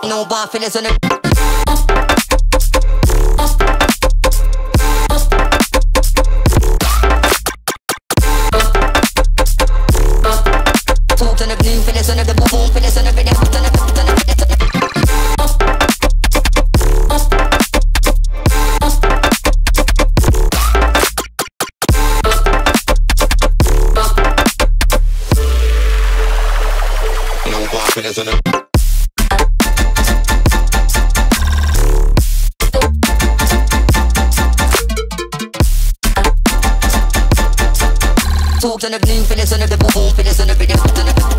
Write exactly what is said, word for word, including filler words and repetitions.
Nouva, feelings on the talk to the blue, feelings on the boom, feelings on the video, on the on the Feelings on the talk to the blue, feelings on the boom, feelings on the video, on the